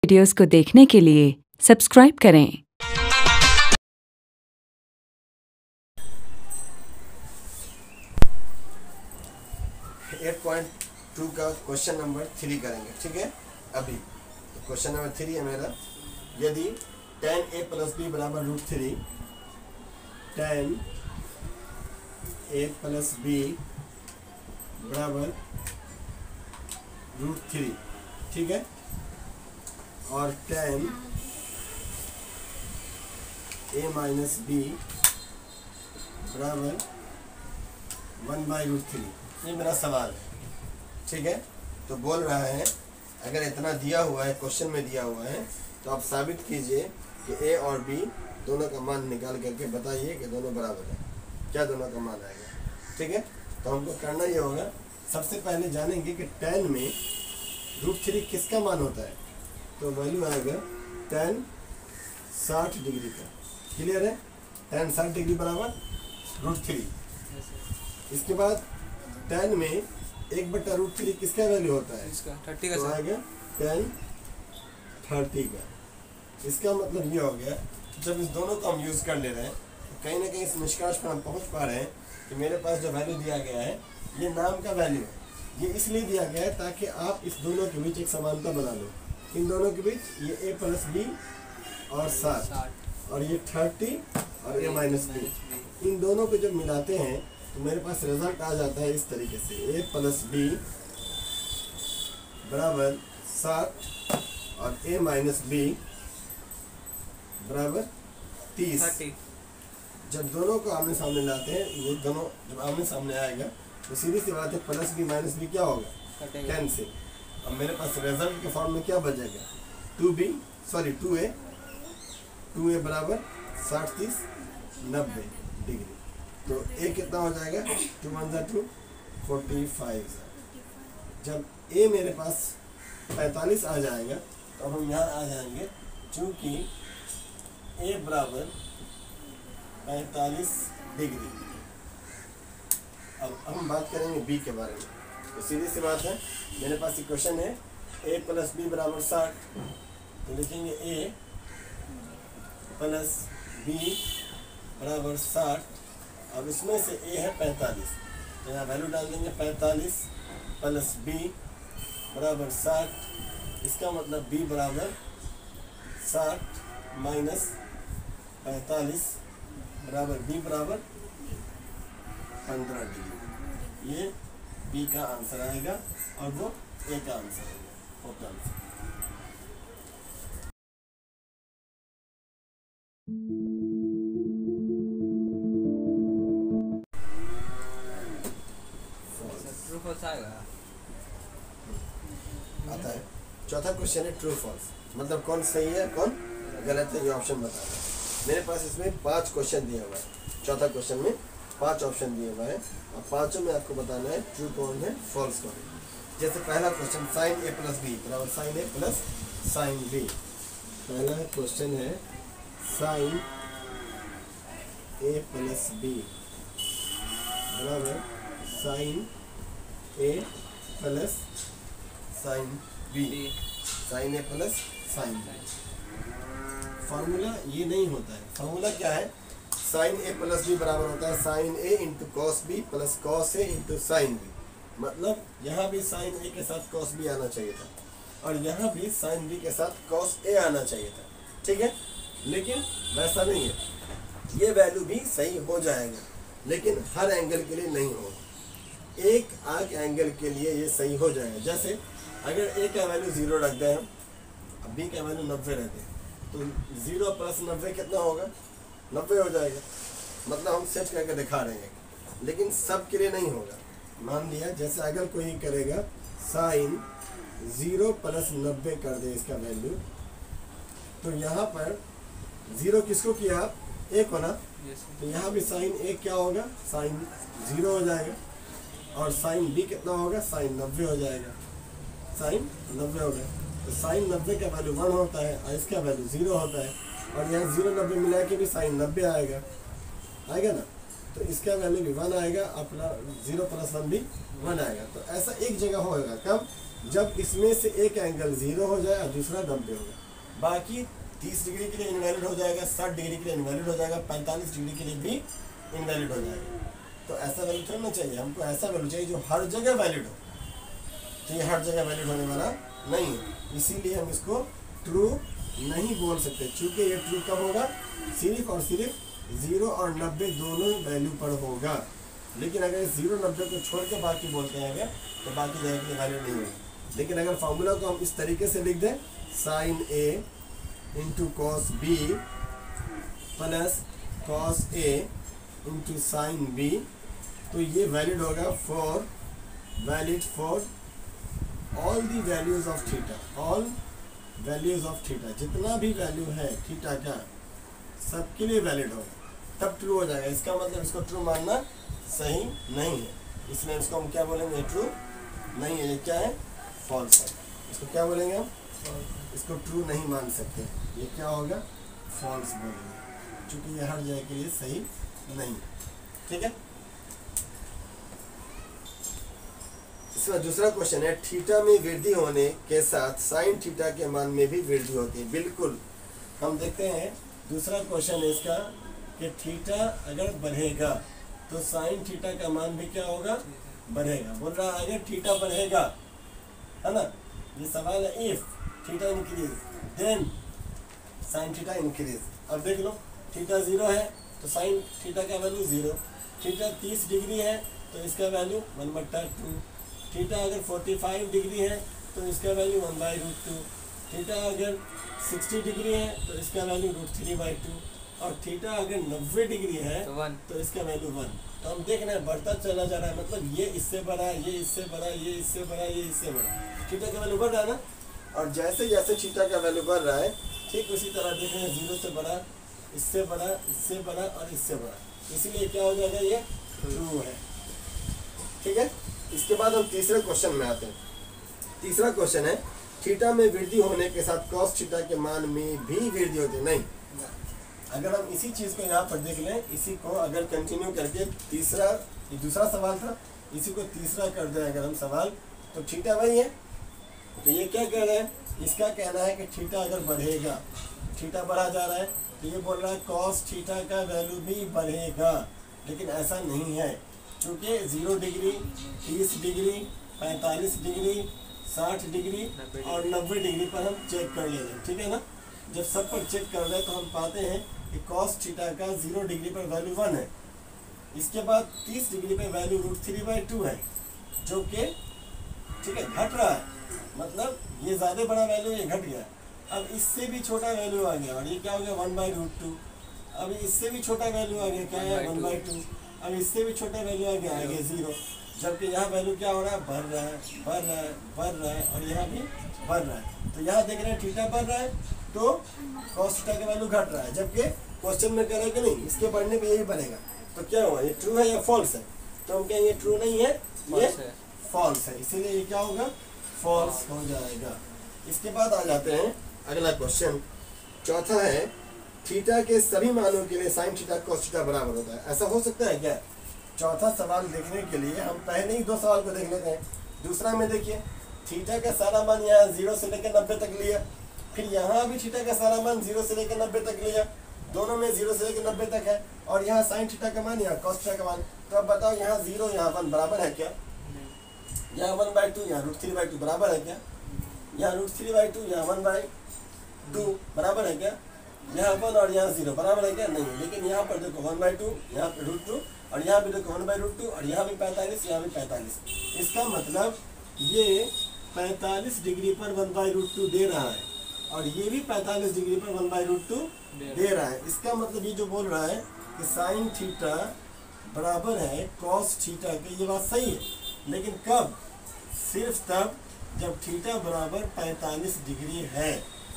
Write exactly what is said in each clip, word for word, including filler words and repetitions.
Videos को देखने के लिए सब्सक्राइब करें। एट पॉइंट टू का क्वेश्चन नंबर थ्री करेंगे, ठीक है। अभी तो क्वेश्चन नंबर थ्री है मेरा, यदि टेन ए प्लस बी बराबर root three, tan A plus B बराबर रूट थ्री, ठीक है, और टेन ए माइनस बी बराबर वन बाई रूट थ्री, ये मेरा सवाल है, ठीक है। तो बोल रहा है अगर इतना दिया हुआ है, क्वेश्चन में दिया हुआ है, तो आप साबित कीजिए कि ए और बी दोनों का मान निकाल करके बताइए कि दोनों बराबर है, क्या दोनों का मान आएगा, ठीक है। तो हमको करना ये होगा, सबसे पहले जानेंगे कि टेन में रूट थ्री किसका मान होता है। तो वैल्यू आएगा टेन साठ डिग्री का, क्लियर है। टेन साठ डिग्री बराबर रूट थ्री। इसके बाद टेन में एक बटा रूट थ्री किसका वैल्यू होता है, इसका थर्टी का, तो आएगा टेन थर्टी का। इसका मतलब ये हो गया, जब इस दोनों को हम यूज़ कर ले रहे हैं तो कहीं ना कहीं इस निष्कर्ष पर हम पहुंच पा रहे हैं कि मेरे पास जो वैल्यू दिया गया है ये नाम का वैल्यू है। ये इसलिए दिया गया है ताकि आप इस दोनों के बीच एक समानता बना लो। इन दोनों के बीच ये ए प्लस बी और साठ, और ये थर्टी और ए माइनस बी, इन दोनों को जब मिलाते हैं तो मेरे पास रिजल्ट आ जाता है इस तरीके से, ए प्लस बी बराबर साठ और ए माइनस बी बराबर तीस। जब दोनों को आमने सामने लाते हैं, ये दोनों जब आमने सामने आएगा तो सीधी सी बात है, प्लस बी माइनस बी क्या होगा, टेन से। अब मेरे पास रिजल्ट के फॉर्म में क्या बचेगा, two B sorry two A two A बराबर साठ तीस नब्बे डिग्री। तो ए कितना हो जाएगा, टू वन ज़ा टू, फोर्टी फाइव। जब ए मेरे पास पैंतालीस आ जाएगा तो अब हम यहाँ आ जाएंगे, चूँकि ए बराबर पैंतालीस डिग्री। अब हम बात करेंगे बी के बारे में। तो सीधी सी बात है, मेरे पास इक्वेशन है ए प्लस बी बराबर साठ, तो लिखेंगे ए प्लस बी बराबर साठ। अब इसमें से ए है पैंतालीस, तो यहाँ वैल्यू डाल देंगे पैंतालीस प्लस बी बराबर साठ। इसका मतलब बी बराबर साठ माइनस पैंतालीस बराबर बी बराबर पंद्रह डिग्री। ये बी का आंसर आएगा और वो ए का आंसर आएगा, फोर्थ आंसर। आता है चौथा क्वेश्चन है ट्रू फॉल्स, मतलब कौन सही है कौन गलत है, ये ऑप्शन बताना है। मेरे पास इसमें पांच क्वेश्चन दिया हुआ है, चौथा क्वेश्चन में पांच ऑप्शन दिए हुए हैं और पांचों में आपको बताना है ट्रू कौन है फॉल्स कौन है। जैसे पहला question, sine A plus B बराबर sine A plus sine B. पहला क्वेश्चन है साइन ए प्लस बी बराबर sine A plus sine B, sine A plus sine B. Formula ये नहीं होता है, फार्मूला क्या है, साइन ए प्लस बी बराबर होता है sine A into cos B plus cos A into sine B. मतलब यहाँ भी साइन ए के साथ कॉस बी आना चाहिए था और यहाँ भी साइन बी के साथ कॉस ए आना चाहिए था, ठीक है। लेकिन वैसा नहीं है, ये वैल्यू भी सही हो जाएगा लेकिन हर एंगल के लिए नहीं होगा। एक आर्क एंगल के लिए ये सही हो जाएगा। जैसे अगर ए का वैल्यू जीरो रख दें हम, अब बी का वैल्यू नब्बे रख दें, तो जीरो प्लस नब्बे कितना होगा, नब्बे हो जाएगा। मतलब हम सेट करके दिखा रहे हैं, लेकिन सब के लिए नहीं होगा। मान लिया जैसे अगर कोई करेगा साइन जीरो प्लस नब्बे कर दे इसका वैल्यू, तो यहाँ पर जीरो किसको किया आप, ए को ना, तो यहाँ भी साइन ए क्या होगा, साइन जीरो हो जाएगा और साइन बी कितना होगा, साइन नब्बे हो जाएगा, साइन नब्बे हो गया। तो साइन नब्बे का वैल्यू वन होता है और इसका वैल्यू जीरो होता है, और यहाँ जीरो नब्बे मिला के भी साइन नब्बे आएगा आएगा ना, तो इसका वैल्यू भी वन आएगा, अपना जीरो प्लस वन भी वन आएगा। तो ऐसा एक जगह होगा, कब, जब इसमें से एक एंगल जीरो हो जाए और दूसरा नब्बे हो जाए। बाकी तीस डिग्री के लिए इनवैलिड हो जाएगा, साठ डिग्री के लिए इनवैलिड हो जाएगा, पैंतालीस डिग्री के लिए भी इनवैलिड हो जाएगा। तो ऐसा वैल्यू थोड़ा ना चाहिए हमको, ऐसा वैल्यू चाहिए जो हर जगह वैलिड हो। तो ये हर जगह वैलिड होने वाला नहीं है, इसीलिए हम इसको ट्रू नहीं बोल सकते, क्योंकि ये ट्रू कब होगा, सिर्फ और सिर्फ जीरो और नब्बे दोनों वैल्यू पर होगा। लेकिन अगर जीरो नब्बे को छोड़ के बाकी बोलते हैं अगर, तो बाकी जगह के लिए वैल्यू नहीं होगी। लेकिन अगर फॉर्मूला को हम इस तरीके से लिख दें, sine A into cos B plus cos A into sine B, तो ये वैलिड होगा for valid for all the values of theta, all values of theta, जितना भी वैल्यू है थीटा का सबके लिए वैलिड होगा, तब ट्रू हो जाएगा। इसका मतलब इसको ट्रू मानना सही नहीं है, इसलिए इसको हम क्या बोलेंगे, ट्रू नहीं है, ये क्या है, फॉल्स है। इसको क्या बोलेंगे हम, इसको ट्रू नहीं मान सकते, ये क्या होगा, फॉल्स बोलेंगे, क्योंकि ये हर जगह के लिए सही नहीं है। ठीक है, इसमें दूसरा क्वेश्चन है, थीटा में वृद्धि होने के साथ साइन थीटा के मान में भी वृद्धि होती है। बिल्कुल, हम देखते हैं दूसरा क्वेश्चन है इसका कि थीटा अगर बढ़ेगा तो साइन थीटा का मान भी क्या होगा, बढ़ेगा। बोल रहा है अगर थीटा बढ़ेगा, है ना, ये सवाल है, if theta increase then sine theta increase. अब देख लो, थीटा जीरो है तो साइन थीटा का वैल्यू जीरो, थीटा तीस डिग्री है तो इसका वैल्यू वन बट्टा टू, थीटा अगर पैंतालीस डिग्री है तो इसका value one by root two, theta अगर साठ डिग्री है तो इसका value root three by two, और थीटा अगर नब्बे डिग्री है तो, तो इसका वैल्यू वन। तो हम देख रहे हैं बढ़ता चला जा रहा है, मतलब ये इससे बड़ा, ये इससे बड़ा, ये इससे बड़ा, ये इससे बड़ा, थीटा का वैल्यू बढ़ रहा है ना। और जैसे जैसे थीटा का वैल्यू बढ़ रहा है, ठीक उसी तरह देख रहे हैं जीरो से बड़ा, इससे बड़ा, इससे बड़ा और इससे बड़ा, इसीलिए क्या हो जाएगा, ये ट्रू है। ठीक है, इसके बाद हम तीसरे क्वेश्चन में आते हैं। तीसरा क्वेश्चन है, थीटा में वृद्धि होने के साथ कॉस थीटा के मान में भी वृद्धि होती है। नहीं, अगर हम इसी चीज को यहाँ पर देख लें, इसी को अगर कंटिन्यू करके तीसरा, ये दूसरा सवाल था, इसी को तीसरा कर दें अगर हम सवाल, तो थीटा वही है। तो ये क्या कह रहे हैं, इसका कहना है कि थीटा अगर बढ़ेगा, थीटा बढ़ा जा रहा है, तो ये बोल रहा है कॉस थीटा का वैल्यू भी बढ़ेगा। लेकिन ऐसा नहीं है, क्योंकि जीरो डिग्री, तीस डिग्री, पैंतालीस डिग्री, साठ डिग्री और नब्बे डिग्री पर हम चेक कर ले रहे हैं। ठीक है ना, जब सब पर चेक कर रहे हैं तो हम पाते हैं कि कॉस थीटा का जीरो डिग्री पर वैल्यू वन है, इसके बाद तीस डिग्री पर value root three by two है, जो कि ठीक है घट रहा है, मतलब ये ज़्यादा बड़ा वैल्यू, ये घट गया। अब इससे भी छोटा वैल्यू आ गया और ये क्या हो गया, वन बाई रूट टू। अब इससे भी छोटा वैल्यू आ गया, क्या है, वन बाई टू। अब इससे भी छोटा वैल्यू आ गया, आ गया जीरो। जबकि यहाँ वैल्यू क्या हो रहा है, बढ़ रहा है, बढ़ रहा है, बढ़ रहा है, और यहाँ भी बढ़ रहा है। तो यहाँ देख रहे हैं थीटा बढ़ रहा है तो कॉस थीटा का वैल्यू घट रहा है, जबकि क्वेश्चन में कह रहे हैं कि नहीं, इसके बढ़ने पे यही बढ़ेगा। तो क्या हुआ, ये ट्रू है या फॉल्स है, तो हम कहेंगे ट्रू नहीं है, ये फॉल्स है, इसीलिए ये क्या होगा, फॉल्स हो जाएगा। इसके बाद आ जाते हैं अगला क्वेश्चन, चौथा है, थीटा के सभी मानों के लिए साइन थीटा कॉस थीटा बराबर होता है। ऐसा हो सकता है क्या? चौथा सवाल देखने के लिए हम पहले ही दो सवाल को देख लेते हैं। दूसरा में देखिए, थीटा का सारा मान यहाँ जीरो से लेकर नब्बे तक लिया, फिर यहाँ भी थीटा का सारा मान जीरो से लेकर नब्बे तक लिया, दोनों में जीरो से लेकर नब्बे तक है, और यहाँ साइन थीटा का मान, यहाँ कॉस थीटा का मान। तो अब बताओ, यहाँ जीरो यहाँ वन बराबर है क्या? यहाँ वन बाई टू, यहाँ रूट थ्री बाई टू बराबर है क्या? यहाँ रूट थ्री बाई टू, यहाँ वन बाई टू बराबर है क्या? यहाँ वन और यहाँ जीरो बराबर है क्या? नहीं। लेकिन यहाँ पर देखो वन बाई टू, यहाँ पर रूट टू, और यहाँ भी देखो वन बाई रूट टू, और यहाँ भी पैंतालीस, यहाँ भी पैंतालीस। इसका मतलब ये पैंतालीस डिग्री पर वन बाई रूट टू दे रहा है, और ये भी पैंतालीस डिग्री पर वन बाई रूट टू दे रहा है। इसका मतलब ये जो बोल रहा है कि साइन थीटा बराबर है कॉस थीटा के, ये बात सही है। लेकिन कब? सिर्फ तब जब थीटा बराबर पैंतालीस डिग्री है।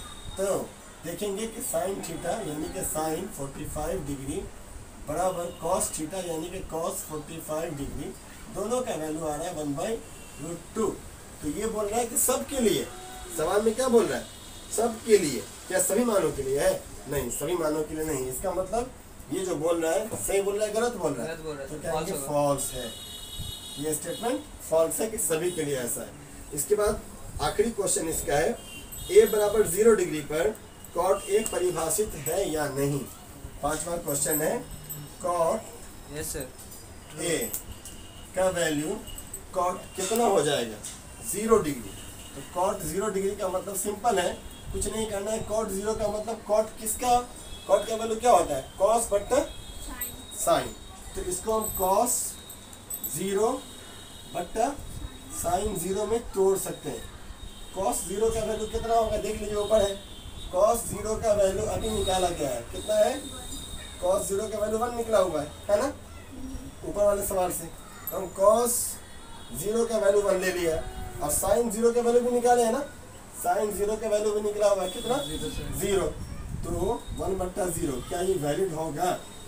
तो देखेंगे कि साइन थीटा यानी कि साइन पैंतालीस डिग्री बराबर कॉस थीटा यानी कि कॉस पैंतालीस डिग्री, दोनों का वैल्यू आ रहा है वन बाई रूट टू। तो ये बोल रहा है कि सबके लिए, सवाल में क्या बोल रहा है, सबके लिए। क्या सभी मानों के लिए है? नहीं, सभी मानों के लिए नहीं। इसका मतलब ये जो बोल रहा है सही बोल रहा है, गलत बोल रहा है, तो क्या है, फॉल्स है। ये स्टेटमेंट फॉल्स है कि सभी के लिए ऐसा है। इसके बाद आखिरी क्वेश्चन इसका है, ए बराबर जीरो डिग्री पर कॉट ए परिभाषित है या नहीं। पांचवा क्वेश्चन है, कॉट यस सर ए का वैल्यू कॉट कितना हो जाएगा, जीरो डिग्री। तो कॉट जीरो डिग्री का मतलब सिंपल है, कुछ नहीं करना है। कॉट जीरो का मतलब कॉट किसका, कॉट का वैल्यू क्या होता है, कॉस बट्टा साइन। तो इसको हम कॉस जीरो बट्टा साइन जीरो में तोड़ सकते हैं। कॉस जीरो का वैल्यू कितना होगा, देख लीजिए ऊपर है, कॉस जीरो का वैल्यू अभी निकाला गया है, कितना है, कॉस जीरो का वैल्यू वन निकला हुआ है, है ना, ऊपर वाले सवाल से। तो हम कॉस जीरो का वैल्यू वन ले लिया और साइन जीरो का वैल्यू भी निकाले है ना, साइन जीरो का वैल्यू भी निकला हुआ है, कितना, जीरो। तो वन बट्टा जीरो, क्या ये वैलिड होगा,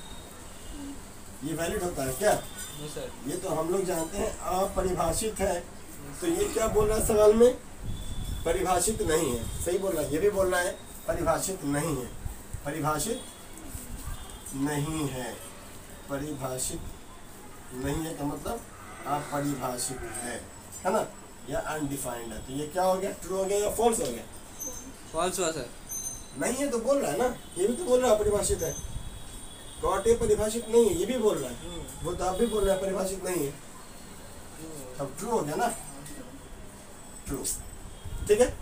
ये वैलिड होता है क्या, ये तो हम लोग जानते हैं अपरिभाषित है। तो ये क्या बोल रहा है सवाल में, परिभाषित नहीं है, सही बोल रहा है, ये भी बोल रहा है परिभाषित नहीं है, परिभाषित नहीं है, परिभाषित नहीं है का मतलब अपरिभाषित है, है ना, या अनडिफाइंड है। तो ये क्या हो गया, ट्रू हो गया या फॉल्स हो गया, फॉल्स हुआ सर, नहीं है तो बोल रहा है ना, ये भी तो बोल रहा है अपरिभाषित है। कॉट ए परिभाषित नहीं है, ये भी बोल रहा है, वो तो आप भी बोल रहे हैं परिभाषित नहीं है, अब ट्रू हो गया ना, ट्रू, ठीक है।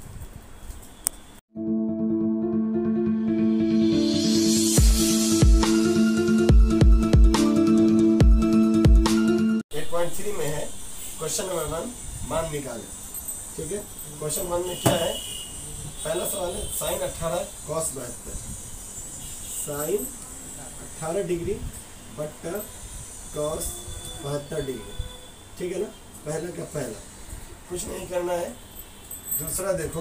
एट पॉइंट थ्री में है क्वेश्चन नंबर वन, मान निकालें, ठीक है। क्वेश्चन वन में क्या है, पहला सवाल है साइन अट्ठारह कॉस बहत्तर, साइन अट्ठारह डिग्री बट्टा कॉस बहत्तर डिग्री, ठीक है ना, पहला का पहला, कुछ नहीं करना है। दूसरा देखो,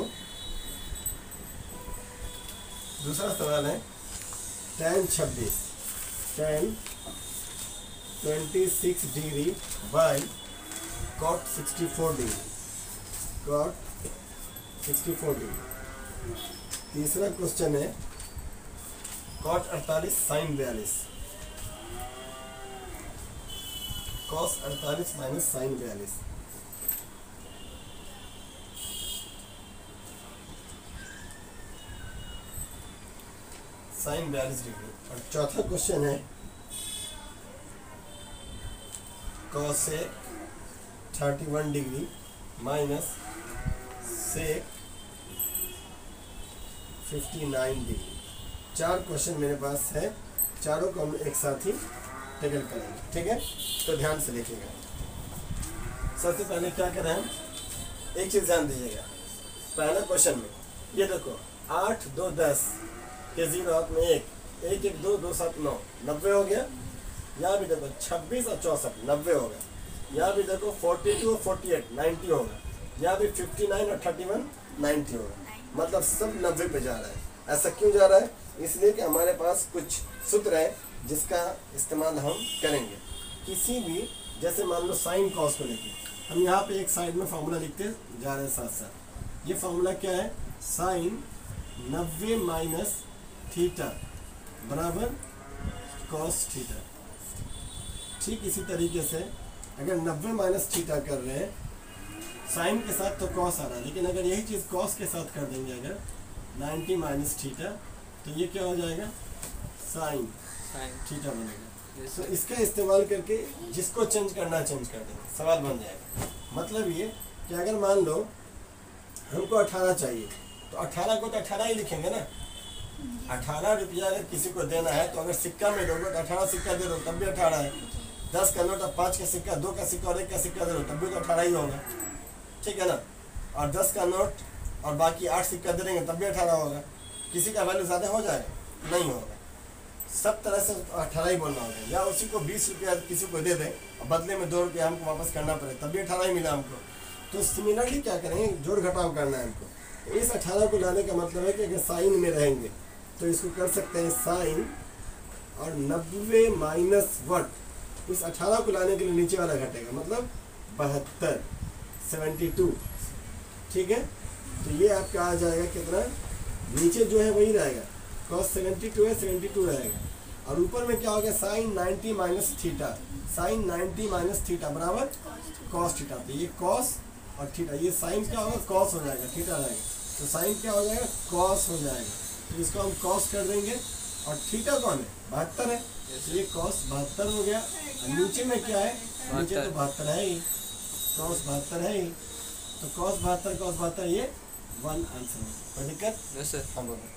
दूसरा सवाल है टेन छब्बीस, tan twenty six degree by cot sixty four degree, cot sixty four degree. तीसरा क्वेश्चन है कॉट अड़तालीस साइन बयालीस, कॉस अड़तालीस माइनस साइन बयालीस। साइन बयालीस डिग्री। और चौथा क्वेश्चन है cosec thirty one degree minus sec fifty nine degree. चार क्वेश्चन मेरे पास है, चारों को हम एक साथ ही टैकल करेंगे, ठीक है, तो ध्यान से देखिएगा। सबसे पहले क्या करें हम, एक चीज़ ध्यान दीजिएगा, पहला क्वेश्चन में ये देखो आठ दो दस के जीरो हाथ में एक, एक एक दो दो सात नौ, नब्बे हो गया। यहाँ भी देखो छब्बीस और चौंसठ नब्बे होगा। यहाँ भी देखो फोर्टी टू और फोर्टी एट नाइन्टी होगा। यहाँ भी फिफ्टी नाइन और थर्टी वन नाइन्टी होगा, मतलब सब नब्बे पे जा रहा है। ऐसा क्यों जा रहा है, इसलिए कि हमारे पास कुछ सूत्र है जिसका इस्तेमाल हम करेंगे। किसी भी, जैसे मान लो साइन कॉस को लेके हम यहाँ पे एक साइड में फार्मूला लिखते जा रहे हैं साथ साथ। ये फार्मूला क्या है, साइन नब्बे माइनस थीटा बराबर कॉस थीटा। ठीक इसी तरीके से अगर नब्बे माइनस थीटा कर रहे हैं साइन के साथ तो कॉस आ रहा है, लेकिन अगर यही चीज़ कॉस के साथ कर देंगे अगर नाइन्टी माइनस थीटा, तो ये क्या हो जाएगा, साइन थीटा बनेगा। तो इसका इस्तेमाल करके जिसको चेंज करना है चेंज कर देंगे, सवाल बन जाएगा। मतलब ये कि अगर मान लो हमको अठारह चाहिए तो अठारह को तो अठारह ही लिखेंगे ना। अठारह रुपया अगर किसी को देना है तो अगर सिक्का में दोगे तो अठारह सिक्का दे दो तब भी अठारह है। दस का नोट, अब पाँच का सिक्का, दो का सिक्का और एक का सिक्का दे दो तब भी तो अठारह ही होगा, ठीक है ना। और दस का नोट और बाकी आठ सिक्का दे देंगे तब भी अठारह होगा। किसी का वैल्यू ज़्यादा हो जाएगा, नहीं होगा। सब तरह से अठारह ही बोलना होगा। या उसी को बीस रुपया किसी को दे दें और बदले में दो रुपया हमको वापस करना पड़े तब भी अठारह ही मिला हमको। तो सिमिलरली क्या करेंगे, जोड़ घटाव करना है हमको। इस अठारह को लाने का मतलब है कि अगर साइन में रहेंगे तो इसको कर सकते हैं साइन और नब्बे माइनस वन। इस अठारह को लाने के लिए नीचे वाला घटेगा, मतलब बहत्तर, सेवेंटी टू, ठीक है। तो ये आपका आ जाएगा कितना, नीचे जो है वही रहेगा, कॉस सेवेंटी टू है, सेवेंटी टू रहेगा। और ऊपर में क्या हो गया, sine ninety minus theta, sine ninety minus theta बराबर कॉस थीटा। तो ये कॉस और थीटा, ये साइन क्या होगा, कॉस हो जाएगा, थीटा रहेगा, तो साइन क्या हो जाएगा, कॉस हो जाएगा, तो इसको हम कॉस कर देंगे। और थीटा कौन है, बहत्तर है, तो ये कॉस बहत्तर हो गया। और नीचे में क्या है, नीचे तो बहत्तर है ही, कॉस बहत्तर है ही, तो कॉस बहत्तर कॉस बहत्तर, ये वन आंसर है। कोई दिक्कत? Yes sir. हाँ बोलो।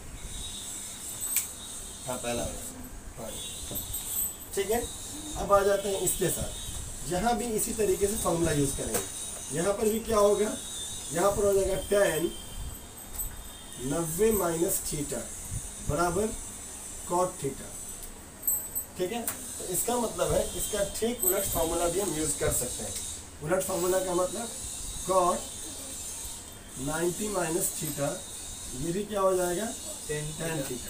हाँ पहला हाँ। ठीक है, अब आ जाते हैं इसके साथ। यहाँ भी इसी तरीके से फॉर्मूला यूज करेंगे। यहाँ पर भी क्या होगा, यहाँ पर हो जाएगा टेन नब्बे माइनस थीटा बराबर कॉट थीटा। ठीक है, तो इसका मतलब है इसका ठीक उलट फार्मूला भी हम यूज कर सकते हैं। उलट फार्मूला का मतलब कॉट नाइन्टी माइनस थीटा, ये भी क्या हो जाएगा, टेन टेन थीटा।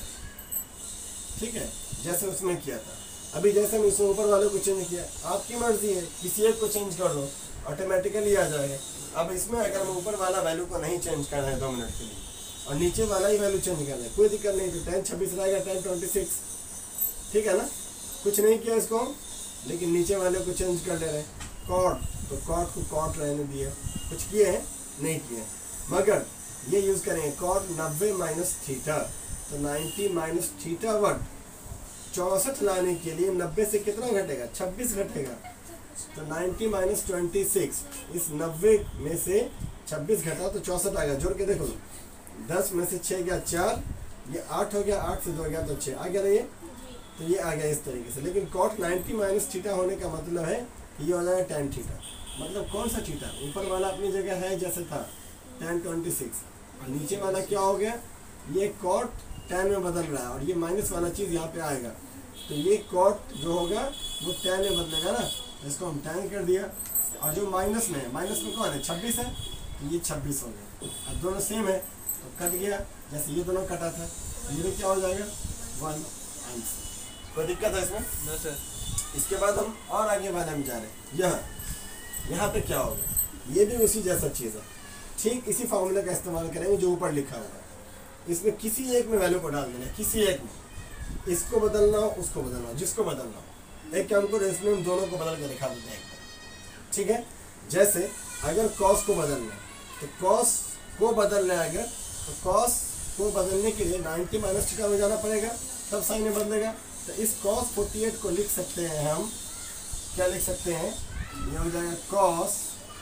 ठीक है, जैसे उसमें किया था। अभी जैसे हम इसमें ऊपर वाले को चेंज किया, आपकी मर्जी है, किसी एक को चेंज कर दो, ऑटोमेटिकली आ जाएगा। अब इसमें अगर हम ऊपर वाला वैल्यू को नहीं चेंज करना है दो मिनट के लिए, और नीचे वाला ही वैल्यू चेंज करना है, कोई दिक्कत नहीं, तो टेन छब्बीस रहेगा, टेन ट्वेंटी सिक्स। ठीक है ना, कुछ नहीं किया इसको, लेकिन नीचे वाले को चेंज कर ले रहे हैं, कॉट, तो कॉट को कॉट रहने दिया, कुछ किए हैं, नहीं किए, मगर ये यूज करेंगे कॉट नब्बे माइनस थीटा, तो नाइन्टी माइनस थीटा वर्ड चौसठ लाने के लिए नब्बे से कितना घटेगा, छब्बीस घटेगा, तो नाइन्टी माइनस ट्वेंटी सिक्स, इस नब्बे में से छब्बीस घटा तो चौसठ आ गया। जोड़ के देखो, दस में से छः गया चार, ये आठ हो गया, आठ से दो गया तो छः आ गया, ये तो ये आ गया इस तरीके से। लेकिन कॉट नाइन्टी माइनस थीटा होने का मतलब है ये हो जाएगा टेन थीटा। मतलब कौन सा थीटा, ऊपर वाला अपनी जगह है जैसे था टेन ट्वेंटी सिक्स, और नीचे वाला क्या हो गया, ये कॉट टेन में बदल रहा है, और ये माइनस वाला चीज़ यहाँ पे आएगा, तो ये कॉट जो होगा वो टेन में बदलेगा ना, इसको हम टेन कर दिया। और जो माइनस में है, माइनस में कौन है, छब्बीस है, तो ये छब्बीस हो गया। अब दोनों सेम है तो कट गया, जैसे ये दोनों कटा था, ये भी क्या हो जाएगा, वन आंसर। कोई दिक्कत है इसमें? No sir. इसके बाद हम और आगे वाले में जा रहे हैं। यहाँ यहाँ पे क्या होगा, ये भी उसी जैसा चीज़ है, ठीक इसी फॉर्मूले का इस्तेमाल करेंगे जो ऊपर लिखा हुआ है। इसमें किसी एक में वैल्यू को डाल देना, किसी एक में, इसको बदलना हो, उसको बदलना हो, जिसको बदलना हो। एक काम करो, इसमें हम दोनों को बदल के दिखा देते हैं। ठीक है, जैसे अगर कॉस को बदलना है, तो कॉस को बदलना है, अगर तो कॉस को बदलने के लिए नाइन्टी माइनस थीटा में जाना पड़ेगा, तब साइन में बदलेगा। तो इस कॉस फोर्टी एट को लिख सकते हैं हम, क्या लिख सकते हैं, ये हो जाएगा कॉस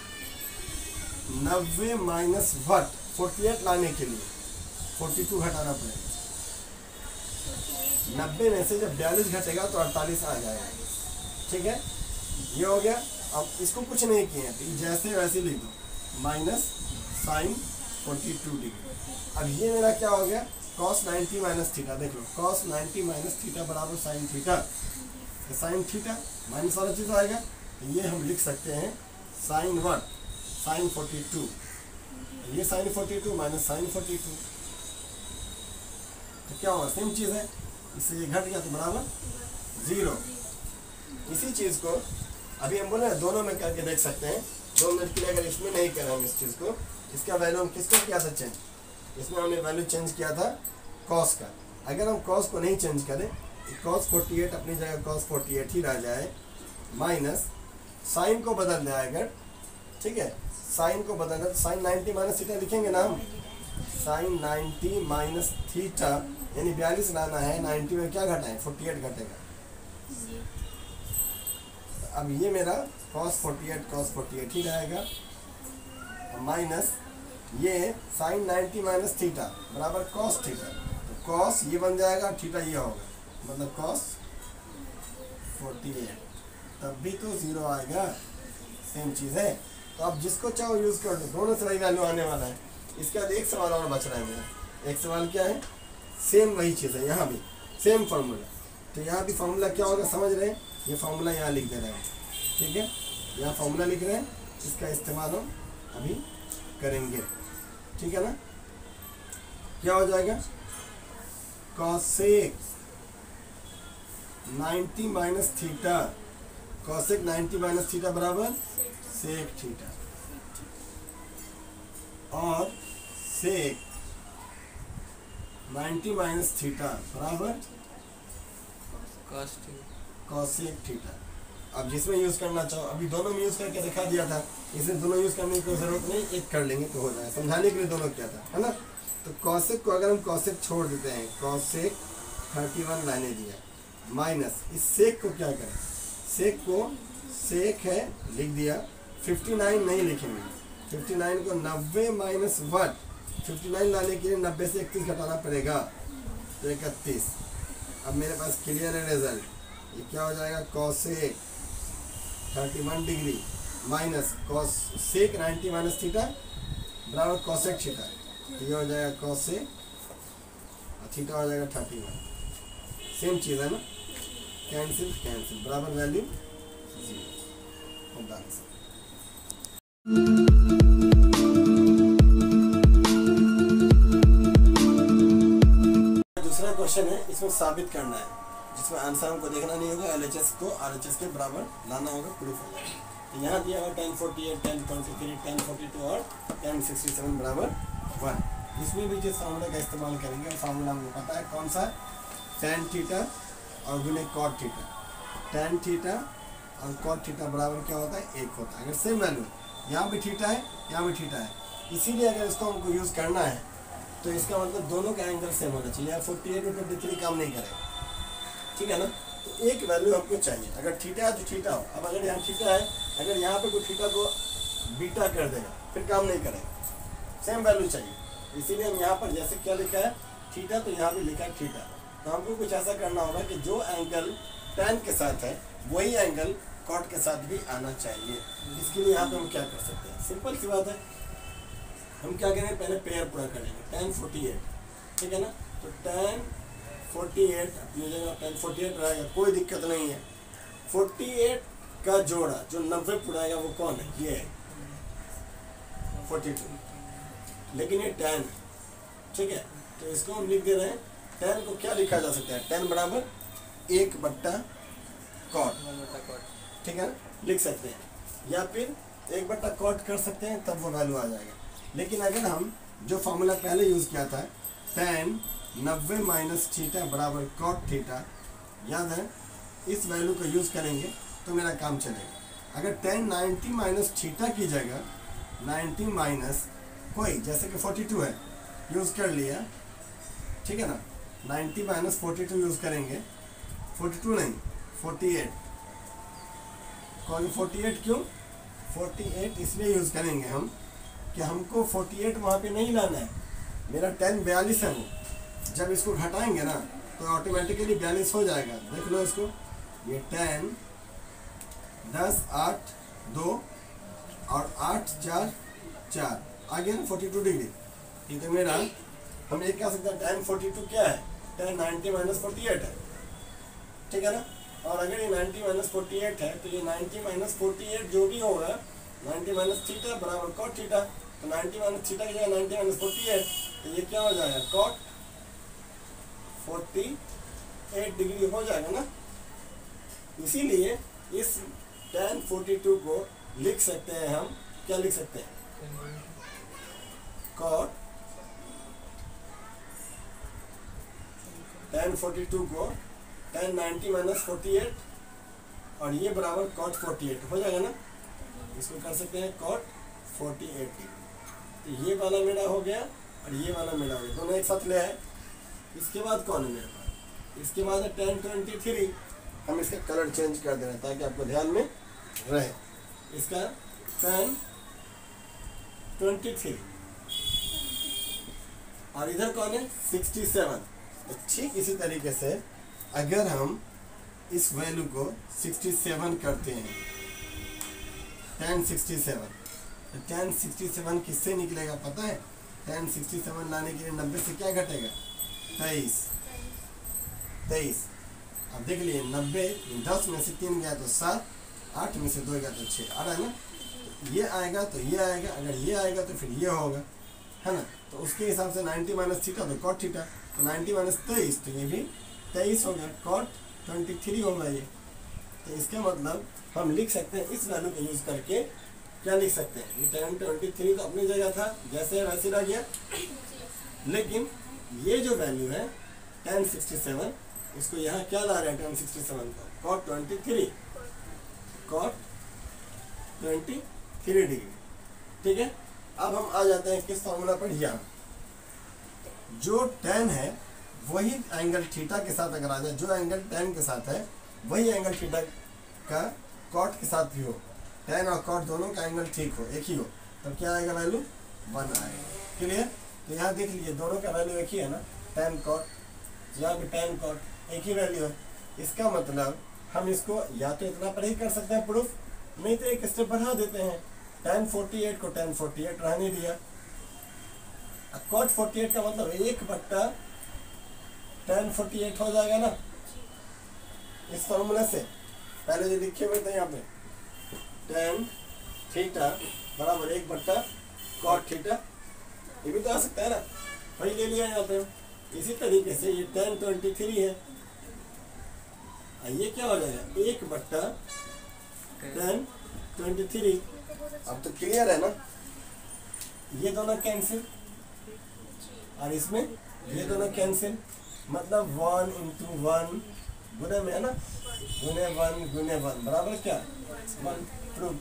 नब्बे माइनस वट, फोर्टी एट लाने के लिए फोर्टी टू घटाना पड़ेगा। नब्बे में से जब बयालीस घटेगा तो अड़तालीस आ जाएगा। ठीक है, ये हो गया। अब इसको कुछ नहीं किए हैं, तो जैसे वैसे लिख दो, minus sine forty two degree. अब ये मेरा क्या हो गया, कॉस नाइन्टी माइनस थीटा। देख लो, कॉस नाइन्टी माइनस थीटा बराबर साइन थीटा, तो साइन थीटा माइनस वाला चीज़ आएगा, तो ये हम लिख सकते हैं sine one, sine forty two, ये sine forty two minus sine forty two, तो क्या होगा, सेम चीज़ है, इससे ये घट गया तो बराबर जीरो। इसी चीज़ को अभी हम बोले दोनों में करके देख सकते हैं। दो मिनट के लिए अगर इसमें नहीं करें हम इस चीज़ को, इसका वैल्यू हम किसको किया था चेंज, इसमें हमने वैल्यू चेंज किया था कॉस का। अगर हम कॉस को नहीं चेंज करें, कॉस फोर्टी एट अपनी जगह कॉस फोर्टी एट ही रह जाए, माइनस साइन को बदल जाए अगर, ठीक है, साइन को बदलना तो साइन नाइन्टी माइनस थीटा लिखेंगे ना हम, साइन नाइन्टी माइनस थीटा, यानी बयालीस लाना है, नाइन्टी में क्या घटा है, फोर्टी एट घटेगा। अब ये मेरा cos forty eight cos forty eight ही रहेगा, माइनस ये साइन नाइन्टी माइनस थीटा बराबर कॉस थीटा, तो कॉस ये बन जाएगा, थीटा ये होगा, मतलब कॉस फोर्टी एट, तब भी तो ज़ीरो आएगा, सेम चीज़ है। तो आप जिसको चाहो यूज़ कर दो, दोनों से वही वैल्यू आने वाला है। इसके बाद एक सवाल और बच रहा है मेरा। एक सवाल क्या है, सेम वही चीज़ है, यहाँ भी सेम फार्मूला, तो यहाँ भी फार्मूला क्या होगा समझ रहे हैं, ये फार्मूला यहाँ लिख दे रहे हैं। ठीक है, यहाँ फार्मूला लिख रहे हैं, इसका इस्तेमाल हम अभी करेंगे। ठीक है ना, क्या हो जाएगा, cosec ninety minus theta, cosec ninety minus theta बराबर सेक थीटा, और सेक नाइन्टी माइनस थीटा बराबर कॉस थीटा, कॉसेक थीटा। अब जिसमें यूज करना चाहो, अभी दोनों में यूज करके दिखा दिया था, इसे दोनों यूज करने की कोई जरूरत नहीं, एक कर लेंगे तो हो जाएगा। समझाने के लिए दोनों क्या था, है ना। तो कॉसेक को अगर हम कॉसेक छोड़ देते हैं, कॉसेक थर्टी वन लाने दिया माइनस इस सेक को क्या करें, सेक को सेक है लिख दिया, फिफ्टी नाइन नहीं लिखेंगे, फिफ्टी नाइन को नब्बे माइनस वन, फिफ्टी नाइन लाने के लिए नब्बे से इकतीस घटाना पड़ेगा तो इकतीस। अब मेरे पास क्लियर है रिजल्ट, ये क्या हो जाएगा, cosec thirty one degree minus cos sec ninety minus theta बराबर कॉसेक थीटा, ये हो जाएगा कॉसेक और थीटा हो जाएगा थर्टी वन। सेम चीज़ है ना, कैंसिल कैंसिल बराबर वैल्यू जीरो होता है। दूसरा क्वेश्चन है, इसमें साबित करना है, जिसमें आंसर हमको देखना नहीं होगा, एलएचएस को आरएचएस के बराबर लाना होगा, प्रूफ हो जाएगा। तो यहाँ दिया हुआ tan forty eight, tan twenty three, tan forty two और टेन सिक्सटी सेवन बराबर वन। इसमें भी जिस फार्मूला का इस्तेमाल करेंगे वो फार्मूला हमको पता है कौन सा, टेन थीटा और गुने कॉट थीटा, टेन थीटा और कॉट थीटा बराबर क्या होता है, एक होता है। अगर सेम वैल्यू यहाँ भी थीटा है यहाँ भी थीटा है, इसीलिए अगर इसको हमको यूज़ करना है तो इसका मतलब दोनों का एंगल सेम होना चाहिए। फोर्टी एट और ट्वेंटी थ्री काम नहीं करेगा, ठीक है ना। तो एक वैल्यू हमको चाहिए, अगर थीटा है तो थीटा हो। अब अगर यहाँ थीटा है, अगर यहाँ पे कोई थीटा को बीटा कर देगा फिर काम नहीं करेगा, सेम वैल्यू चाहिए। इसीलिए हम यहाँ पर जैसे क्या लिखा है थीटा, तो यहाँ भी लिखा है थीटा। तो हमको कुछ ऐसा करना होगा कि जो एंगल टेन के साथ है वही एंगल कॉट के साथ भी आना चाहिए। इसके लिए यहाँ पे हम क्या कर सकते हैं, सिंपल सी बात है, हम क्या करेंगे, पहले पेयर पूरा करेंगे, टेन फोर्टी एट, ठीक है ना। तो टेन फोर्टी एट अपनी जगह टेन फोर्टी एट रहेगा, कोई दिक्कत नहीं है। फोर्टी एट का जोड़ा जो नब्बे पुराएगा वो कौन है, ये है फोर्टी टू, लेकिन ये टेन है, ठीक है। तो इसको हम लिख दे रहे हैं, टेन को क्या लिखा जा सकता है, टेन बराबर एक बट्टा कॉट, ठीक है, लिख सकते हैं, या फिर एक बट्टा कॉट कर सकते हैं, तब वो वैल्यू आ जाएगा। लेकिन अगर हम जो फॉर्मूला पहले यूज़ किया था, टेन नब्बे माइनस थीटा बराबर कॉट थीटा, याद है, इस वैल्यू को यूज़ करेंगे तो मेरा काम चलेगा। अगर टेन नाइन्टी माइनस थीटा की जगह नाइन्टी माइनस कोई, जैसे कि फोर्टी टू है, यूज़ कर लिया, ठीक है ना, ninety minus forty two use करेंगे, फोर्टी टू नहीं फोर्टी एट, कौन फोर्टी एट क्यों, फोर्टी एट इसलिए यूज़ करेंगे हम कि हमको फोर्टी एट वहाँ पे नहीं लाना है, मेरा टेन बयालीस है वो, जब इसको घटाएंगे ना तो ऑटोमेटिकली बयालीस हो जाएगा। देख लो इसको, ये टेन दस आठ दो और आठ चार चार आ गया ना फोर्टी टू डिग्री। ये तो मेरा, हम ये कह सकते हैं टेन फोर्टी टू क्या है, tan ninety minus forty eight है, ठीक है ना। और अगर ये नाइन्टी माइनस फोर्टी एट है तो ये नाइन्टी माइनस फोर्टी एट जो भी होगा, नाइन्टी माइनस थीटा बराबर कॉट थीटा, तो नाइन्टी माइनस थीटा की जगह नाइन्टी माइनस फोर्टी एट, तो ये क्या हो जाएगा, कॉट फोर्टी एट डिग्री हो जाएगा ना। इसीलिए इस टेन फोर्टी टू को लिख सकते हैं हम, क्या लिख सकते हैं, कॉट टेन फोर्टी टू को tan ninety minus forty eight और ये बराबर कॉट फोर्टी एट हो जाएगा ना। इसको कर सकते हैं कॉट फोर्टी एट डिग्री। तो ये वाला मेरा हो गया और ये वाला मेरा हो गया, दोनों एक साथ ले आए। इसके बाद कौन है मेरे पास, इसके बाद है टेन ट्वेंटी थ्री। हम इसका कलर चेंज कर दे रहे हैं ताकि आपको ध्यान में रहे। इसका टेन ट्वेंटी थ्री और इधर कौन है, सिक्सटी सेवन। तो ठीक इसी तरीके से अगर हम इस वैल्यू को सिक्सटी सेवन करते हैं, टेन सिक्सटी सेवन, तो टेन सिक्सटी सेवन किससे निकलेगा पता है, टेन सिक्सटी सेवन लाने के लिए नब्बे से क्या घटेगा, तेईस तेईस। अब देख लिए नब्बे, दस में से तीन गया तो सात, आठ में से दो गया तो छः, आ रहा है ना। तो ये आएगा तो ये आएगा, अगर ये आएगा तो फिर ये होगा, है ना। तो उसके हिसाब से नाइन्टी माइनस थीटा तो कॉट थीटा, तो नाइन्टी माइनस तेईस, तो ये भी तेईस हो गया, कॉट ट्वेंटी थ्री होगा ये। तो इसका मतलब हम लिख सकते हैं इस वैल्यू को यूज़ करके, क्या लिख सकते हैं, ये टेन ट्वेंटी थ्री तो अपनी जगह था जैसे वैसे रह गया, लेकिन ये जो वैल्यू है टेन सिक्सटी सेवन, इसको यहाँ क्या ला रहे हैं, टेन सिक्सटी सेवन को cot twenty three, cot twenty three degree. ठीक है, अब हम आ जाते हैं किस फॉर्मूला पर, यहाँ जो टेन है वही एंगल थीटा के साथ अगर आ जाए, जो एंगल टेन के साथ है वही एंगल थीटा का कॉट के साथ भी हो, टेन और कॉट दोनों का एंगल ठीक हो, एक ही हो, तो क्या आएगा वैल्यू वन आएगा। क्लियर, तो यहाँ देख लीजिए दोनों का वैल्यू एक ही है ना, टेन कॉट, यहाँ भी टेन कॉट एक ही वैल्यू है। इसका मतलब हम इसको या तो इतना पर ही कर सकते हैं प्रूफ, नहीं तो एक स्टेप बढ़ा देते हैं, टेन फोर्टी एट को टेन फोर्टी एट रहने दिया, कॉट फोर्टी एट का मतलब एक बट्टा टेन फोर्टी एट हो जाएगा ना इस फॉर्मूला से। पहले जो लिखे हुए थे यहाँ पे टेन थीटा बराबर एक बट्टा कॉट थीटा, ये भी तो आ सकता है ना, वही ले लिया यहाँ पे। इसी तरीके से ये टेन ट्वेंटी थ्री है, ये क्या हो जाएगा एक बट्टा टेन ट्वेंटी थ्री। अब तो क्लियर है ना, ये दोनों कैंसिल और इसमें ये दोनों कैंसिल, मतलब वन इंटू वन गुने में है ना, गुने वन गुने वन बराबर क्या वन, प्रूफ।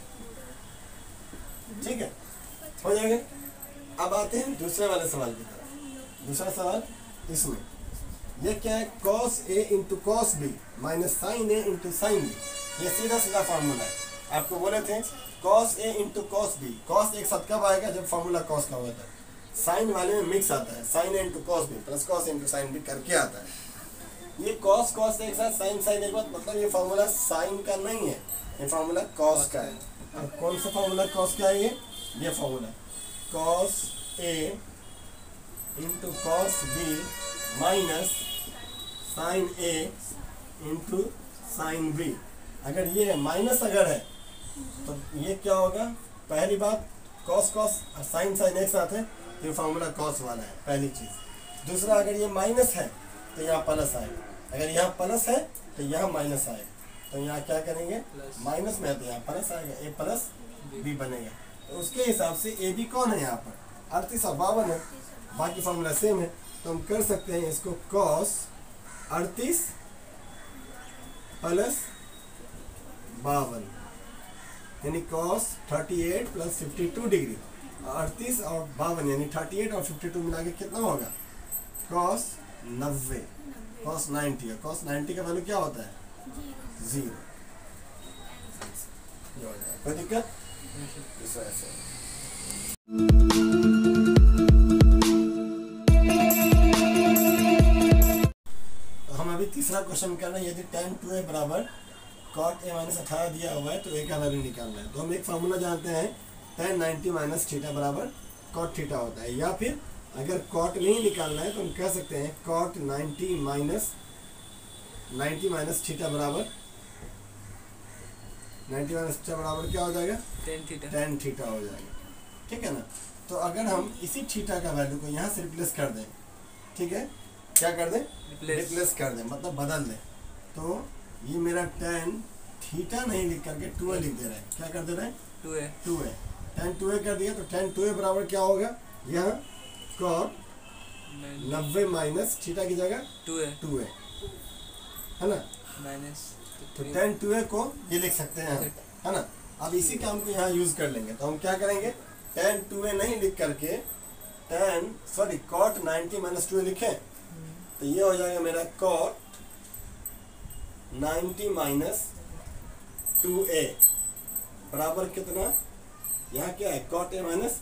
ठीक है, हो जाएगा। अब आते हैं दूसरे वाले सवाल की तरफ। दूसरा सवाल इसमें ये क्या है, cos a into cos B minus sine A into sine B. ये सीधा सीधा फार्मूला है, आपको बोले थे cos a into cos B. Cos एक साथ कब आएगा, जब फार्मूला cos का होता है, साइन वाले में मिक्स आता है, sine A into cos B plus cos into sine B करके आता है। ये cos cos एक साथ साइन साइन एक बात, मतलब ये फार्मूला साइन का नहीं है, ये फार्मूला cos का है। अब कौन सा फार्मूला cos का है, ये ये formula cos a into cos B minus sine A into sine B. अगर ये माइनस अगर है तो ये क्या होगा, पहली बात cos cos और साइन साइन एक साथ है तो ये फार्मूला cos वाला है, पहली चीज़। दूसरा, अगर ये माइनस है तो यहाँ प्लस आएगा, अगर यहाँ प्लस है तो यहाँ माइनस आएगा, तो यहाँ क्या करेंगे, माइनस में है तो यहाँ प्लस आएगा, ए प्लस बी बनेगा। तो उसके हिसाब से ए बी कौन है यहाँ पर, अड़तीस और बावन है, बाकी फार्मूला सेम है, तो हम कर सकते हैं इसको कॉस अड़तीस प्लस बावन, यानी cos thirty eight plus fifty two degree, अड़तीस और बावन यानी थर्टी एट और फिफ्टी टू मिला के कितना होगा, कॉस नब्बे, कॉस नाइन्टी है। कॉस नाइन्टी का वैल्यू क्या होता है, जीरो। कोई दिक्कत इस वजह से। अभी तीसरा क्वेश्चन करना है, यदि टेन टू ए बराबर कॉट ए माइनस अठारह दिया हुआ है तो ए का वैल्यू निकालना है। तो हम एक फार्मूला जानते हैं, टेन नाइन्टी माइनस थीटा बराबर कॉट थीटा होता है, या फिर अगर कॉट नहीं निकालना है तो हम कह सकते हैं cot ninety minus ninety minus theta बराबर नाइन्टी माइनस थीटा बराबर क्या हो जाएगा, टेन थीटा टेन थीटा हो जाएगा। ठीक है ना, तो अगर हम इसी थीटा का वैल्यू को यहाँ से रिप्लेस कर दें, ठीक है, क्या कर दें, रिप्लेस कर दें, मतलब बदल दें, तो ये मेरा टेन थीटा नहीं लिख करके टू ए लिख दे रहे हैं, क्या कर दे रहे हैं, two A two A tan two A कर दिया, तो टेन टू ए बराबर क्या होगा, यहाँ कॉट नब्बे माइनस थीटा की जगह टू ए टू ए है ना, माइनस तो टेन टू ए को ये लिख सकते हैं हम, है ना। अब इसी काम को यहाँ यूज कर लेंगे, तो हम क्या करेंगे, टेन टू ए नहीं लिख करके tan sorry cot ninety minus two A लिखे, तो ये हो जाएगा मेरा cot ninety minus two A बराबर कितना, यहाँ क्या है, कॉट ए माइनस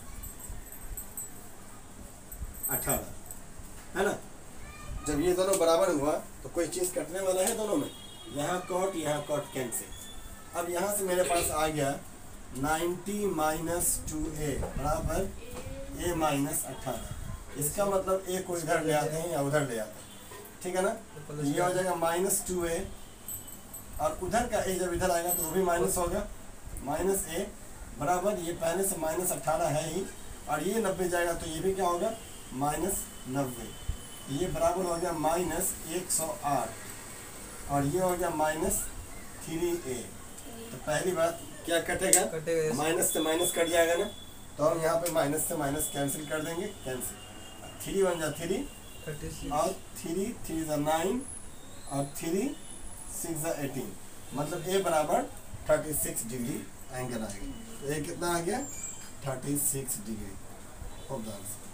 अठारह, है ना। जब ये दोनों बराबर हुआ तो कोई चीज़ कटने वाला है दोनों में, यहाँ कॉट यहाँ कॉट कैंसिल। अब यहाँ से मेरे पास आ गया नाइन्टी माइनस टू ए बराबर ए माइनस अठारह, इसका मतलब ए को इधर ले आते हैं या उधर ले आते हैं, ठीक है ना। तो ये हो जाएगा माइनस टू ए, और उधर का ए जब इधर आएगा तो वो भी माइनस होगा, माइनस ए बराबर ये पहले से माइनस अठारह है ही, और ये नब्बे जाएगा तो ये भी क्या होगा, माइनस नब्बे, ये बराबर हो गया माइनस एक सौ आठ, और ये हो गया माइनस थ्री ए। तो पहली बात क्या कटेगा, कटेगा, माइनस से माइनस कट जाएगा ना, तो हम यहाँ पे माइनस से माइनस कैंसिल कर देंगे, कैंसिल, थ्री वन जा थ्री और थ्री थ्री जा नाइन और थ्री सिक्स जा एटीन, मतलब ए बराबर थर्टी सिक्स डिग्री एंगल आएगा। तो ये कितना आ गया thirty six degree of the answer.